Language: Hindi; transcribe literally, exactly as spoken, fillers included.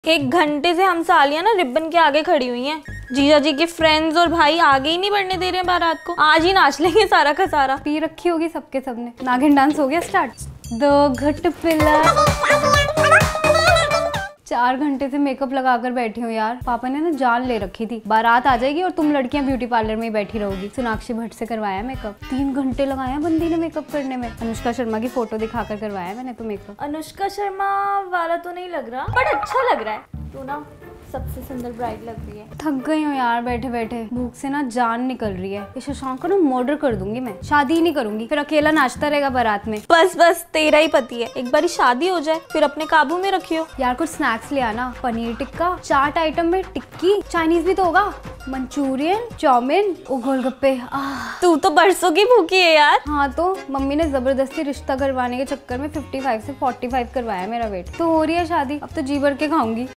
एक घंटे से हम सालियां ना रिबन के आगे खड़ी हुई हैं। जीजा जी के फ्रेंड्स और भाई आगे ही नहीं बढ़ने दे रहे हैं बारात को। आज ही नाच लेंगे सारा का सारा। पी रखी होगी सबके सबने। नागिन डांस हो गया स्टार्ट। दो घट पिला। चार घंटे से मेकअप लगाकर बैठी हूँ यार। पापा ने ना जान ले रखी थी बारात आ जाएगी और तुम लड़कियां ब्यूटी पार्लर में ही बैठी रहोगी। सोनाक्षी भट्ट से करवाया मेकअप। तीन घंटे लगाया बंदी ने मेकअप करने में। अनुष्का शर्मा की फोटो दिखाकर करवाया मैंने तो मेकअप। अनुष्का शर्मा वाला तो नहीं लग रहा बट अच्छा लग रहा है। तू ना सबसे सुंदर ब्राइड लग रही है। थक गई हूँ यार बैठे बैठे। भूख से ना जान निकल रही है। इस शशांक को ना मर्डर कर दूंगी मैं। शादी ही नहीं करूंगी, फिर अकेला नाचता रहेगा बारात में। बस बस तेरा ही पति है। एक बारी शादी हो जाए फिर अपने काबू में रखियो। यार कुछ स्नैक्स ले आना। पनीर टिक्का, चाट आइटम में टिक्की, चाइनीज भी तो होगा, मंचूरियन, चाउमीन, ओ गोलगप्पे। तू तो बरसों की भूखी है यार। हाँ तो मम्मी ने जबरदस्ती रिश्ता करवाने के चक्कर में पचपन से पैंतालीस करवाया मेरा वेट। तो हो रही है शादी, अब तो जी भर के खाऊंगी।